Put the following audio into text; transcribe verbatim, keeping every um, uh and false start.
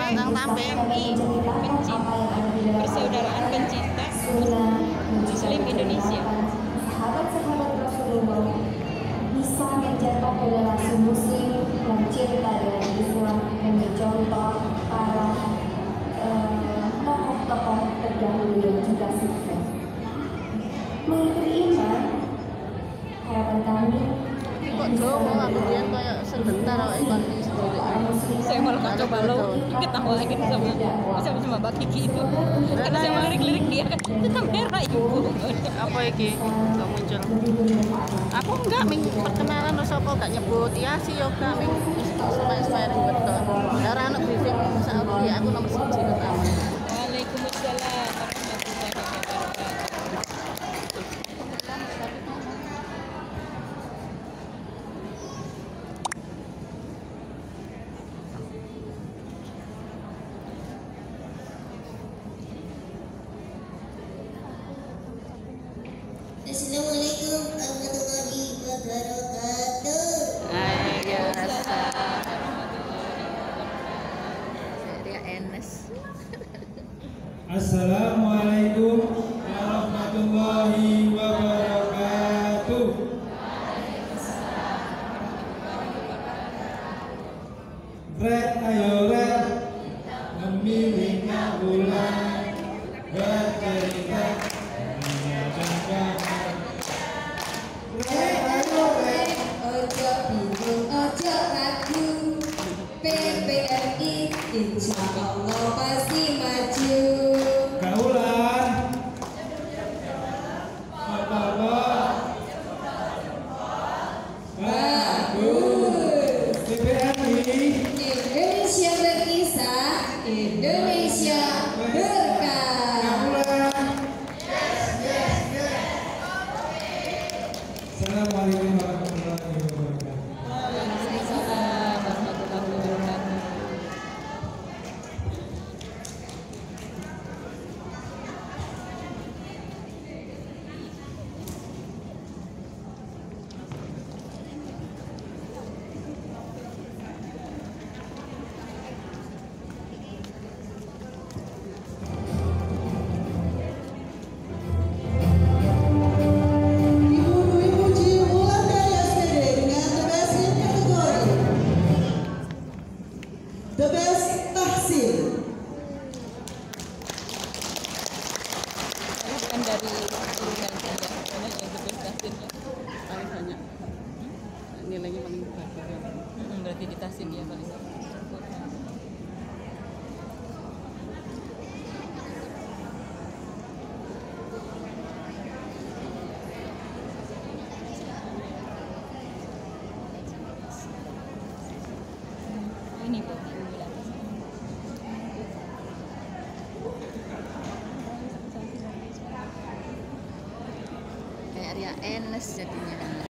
tentang P M I, pencinta, persaudaraan pencinta Muslim Indonesia. Sahabat-sahabat Rasulullah bisa mencetak generasi Muslim yang cinta dengan Islam dan mencontoh para tokoh-tokoh uh, terdahulu yang juga sukses. Mengikuti iman, harapan kami. Kok domo aku dia kayak sebentar awak ikon ini sendiri. Saya malah kok coba lo ketawa lagi sama sama sama Mbak Kiki itu. Karena saya malah lirik dia kan itu kamera ibu. Apa iki? Gak muncul. Aku enggak ming perkenalan lo sapa gak nyebut ya sih yo gak ming inspiring betul. Darah anak briefing Saudi aku nomor satu pertama. Waalaikumsalam warahmatullahi wabarakatuh. Assalamualaikum warahmatullahi wabarakatuh. Assalamualaikum warahmatullahi wabarakatuh. Rek ayo rek memilihnya bulan bercerita menyadarkan. Rek ayo rek Ojo bingung, ojo ragu, P P M I insya Allah pasti maju. Kaulan Martabak bagus. P P M I Indonesia berkisah, Indonesia berkah. Kaulan. Assalamualaikum warahmatullahi wabarakatuh. Waalaikumsalam warahmatullahi wabarakatuh. The best tahsil. Bukan dari turunan saya, karena yang lebih tahsinnya paling banyak. Nilainya paling bagus. Hmm, berarti di tahsin dia paling bagus. Ini Bu. Kayak Ria Enes jadinya.